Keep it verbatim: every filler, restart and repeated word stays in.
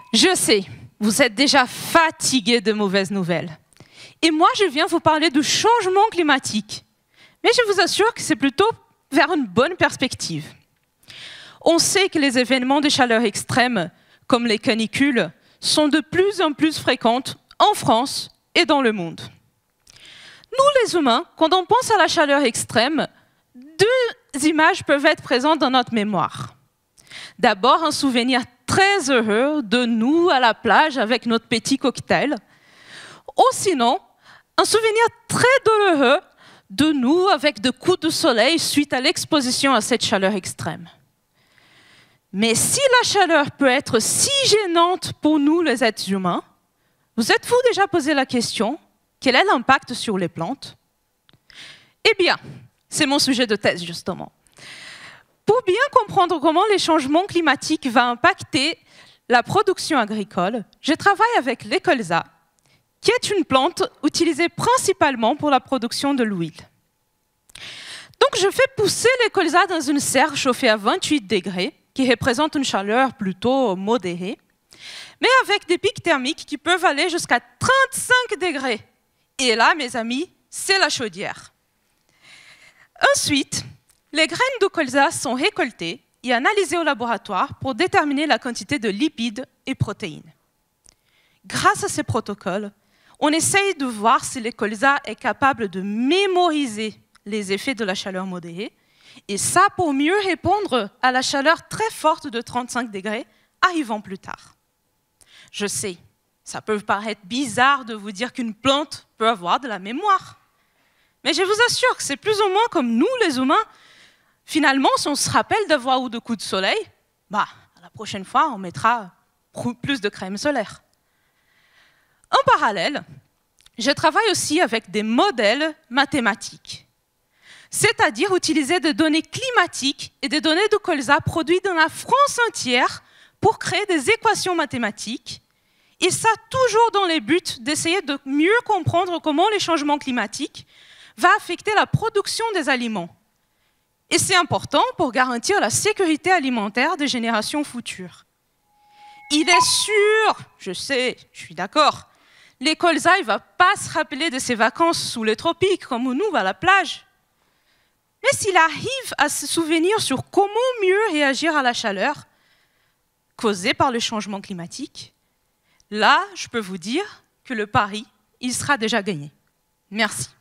Je sais, vous êtes déjà fatigués de mauvaises nouvelles. Et moi, je viens vous parler du changement climatique. Mais je vous assure que c'est plutôt vers une bonne perspective. On sait que les événements de chaleur extrême, comme les canicules, sont de plus en plus fréquentes en France et dans le monde. Nous, les humains, quand on pense à la chaleur extrême, deux images peuvent être présentes dans notre mémoire. D'abord, un souvenir très heureux de nous à la plage avec notre petit cocktail. Ou sinon, un souvenir très douloureux de nous avec de coups de soleil suite à l'exposition à cette chaleur extrême. Mais si la chaleur peut être si gênante pour nous, les êtres humains, vous êtes-vous déjà posé la question, quel est l'impact sur les plantes? Eh bien, c'est mon sujet de thèse, justement. Pour bien comprendre comment les changements climatiques vont impacter la production agricole, je travaille avec le colza, qui est une plante utilisée principalement pour la production de l'huile. Donc, je fais pousser le colza dans une serre chauffée à vingt-huit degrés, qui représente une chaleur plutôt modérée, mais avec des pics thermiques qui peuvent aller jusqu'à trente-cinq degrés. Et là, mes amis, c'est la chaudière. Ensuite, les graines de colza sont récoltées et analysées au laboratoire pour déterminer la quantité de lipides et protéines. Grâce à ces protocoles, on essaye de voir si le colza est capable de mémoriser les effets de la chaleur modérée, et ça pour mieux répondre à la chaleur très forte de trente-cinq degrés arrivant plus tard. Je sais, ça peut paraître bizarre de vous dire qu'une plante peut avoir de la mémoire. Mais je vous assure que c'est plus ou moins comme nous, les humains. Finalement, si on se rappelle d'avoir eu de coups de soleil, bah, la prochaine fois, on mettra plus de crème solaire. En parallèle, je travaille aussi avec des modèles mathématiques, c'est-à-dire utiliser des données climatiques et des données de colza produites dans la France entière pour créer des équations mathématiques, et ça toujours dans le but d'essayer de mieux comprendre comment les changements climatiques vont affecter la production des aliments. Et c'est important pour garantir la sécurité alimentaire des générations futures. Il est sûr, je sais, je suis d'accord, le colza ne va pas se rappeler de ses vacances sous les tropiques, comme nous, à la plage. Mais s'il arrive à se souvenir sur comment mieux réagir à la chaleur causée par le changement climatique, là, je peux vous dire que le pari, il sera déjà gagné. Merci.